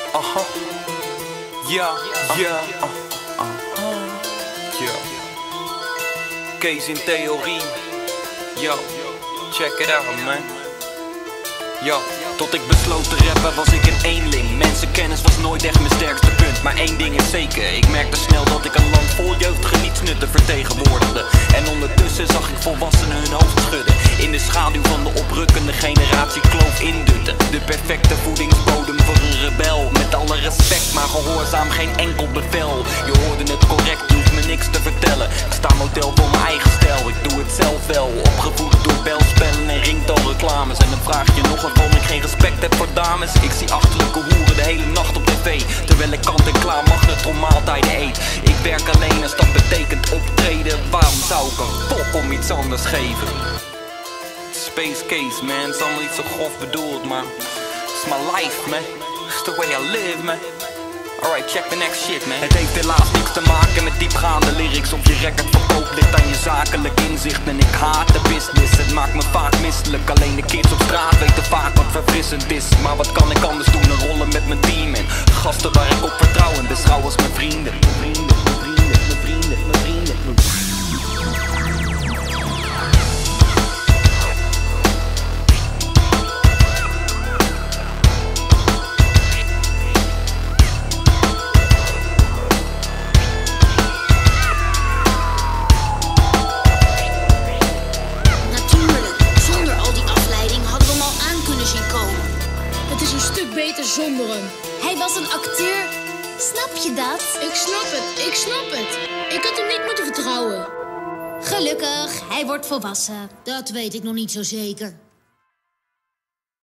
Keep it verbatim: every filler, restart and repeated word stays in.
Aha. Ja, ja. Ja. Kees in theorie. Yo, check it out, man. Yo, tot ik besloot te rappen was ik een eenling. Mensenkennis was nooit echt mijn sterkste punt. Maar één ding is zeker, ik merkte snel dat ik een land vol jeugdige nietsnutten vertegenwoordigde. En ondertussen zag ik volwassenen hun hoofd schudden. In de schaduw van de oprukkende generatie kloof indutten. De perfecte voedingsbodem voor een rebel. Met alle respect, maar gehoorzaam geen enkel bevel. Je hoorde het correct, je hoeft me niks te vertellen. Ik sta model voor mijn eigen stijl, ik doe het zelf wel. Opgevoed door belspellen en ringtoonreclames. En dan vraag je nog waarom ik geen respect heb voor dames. Ik zie achterlijke hoeren de hele nacht op tv, terwijl ik kant en klaar magnetron maaltijden eet. Ik werk alleen als dat betekent optreden. Waarom zou ik een pop om iets anders geven? Space Case, man, het is allemaal niet zo grof bedoeld, maar it's my life, man. It's the way I live, man. Alright, check the next shit, man. Het heeft helaas niks te maken met diepgaande lyrics. Of je record verkoopt ligt aan je zakelijk inzicht. En ik haat de business, het maakt me vaak misselijk. Alleen de kids op straat weten vaak wat verfrissend is. Maar wat kan ik anders doen dan rollen met mijn team? En gasten waar ik op vertrouw en beschouw als mijn vrienden. Mijn vrienden, mijn vrienden, mijn vrienden, mijn vrienden, mijn vrienden. Beter zonder hem. Hij was een acteur. Snap je dat? Ik snap het, ik snap het. Ik had hem niet moeten vertrouwen. Gelukkig, hij wordt volwassen. Dat weet ik nog niet zo zeker.